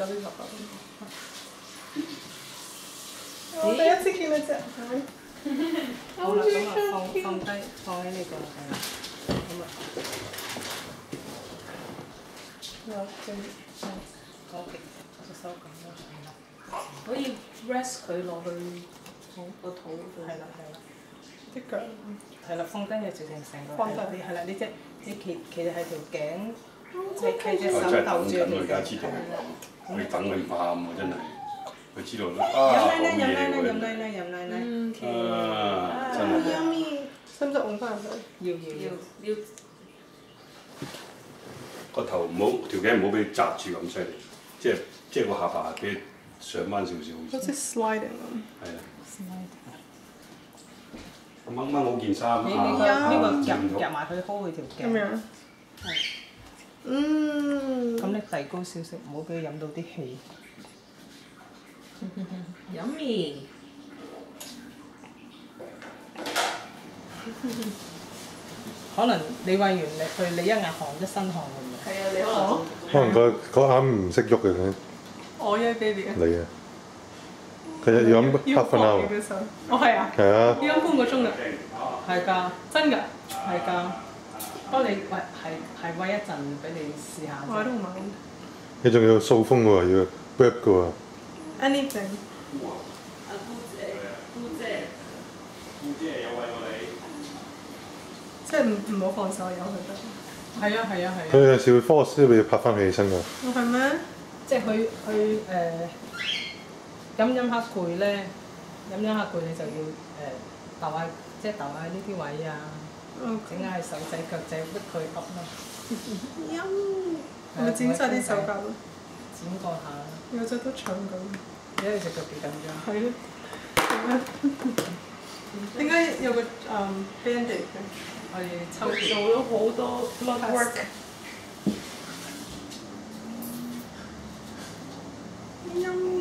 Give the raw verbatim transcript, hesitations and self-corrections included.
啲頭髮。我第一次見你隻眼。 好啦，咁啊放放低，放喺呢個係啦，咁啊。 有正。 好嘅，我隻手咁啦，可以 rest 佢落去個肚度。係啦係啦。 啲腳。 係啦，放低佢直情成個。 放低。 你係啦，你即你企企喺條頸，你係隻手逗住條頸。 佢等佢唔喊喎，真係。佢知道啦。 飲奶奶，飲奶奶，飲奶奶，飲奶奶。 啊，真係。 使唔使按翻入去？ 要要要要。 個頭唔好，條頸唔好俾佢擲住咁犀利，即係即係個下巴俾佢上翻少少。 好似 sliding 咁。 係啊。掹掹好件衫你呢個呢個夾夾埋佢 hold 佢條頸。 咁樣。 係。 嗯。 咁你提高少少，唔好俾佢飲到啲氣。 Yummy。 可能你餵完你佢，你一額汗一身汗咁樣。 係啊，你可能。 可能個個啱唔識喐嘅佢。 我嘅 baby 啊。 你啊。佢要飲 half an hour。 我係啊。 係啊。 要飲半個鐘㗎。 係㗎。 真㗎。 係㗎。不過你餵係係餵一陣俾你試下。 我都唔係。 你仲要掃風喎，要 burp 嘅喎。 Anything。 阿姑姐，姑姐。 姑姐有餵過你。 即係唔唔好放手由佢得。 係啊係啊係啊。 佢有時會 force 都要拍翻佢起身㗎。 我係咩？ 即係佢佢誒飲飲下攰咧，飲飲下攰你就要誒揼下，即係揼下呢啲位啊，整下手仔腳仔逼佢噏咯。 陰。係咪剪晒啲手甲咯？ 剪過下。 有隻都長咁。 而家你隻腳幾緊張？ 係咯。點解有個誒 band-aid 嘅？ 我哋抽做咗好多 blood work。 陰。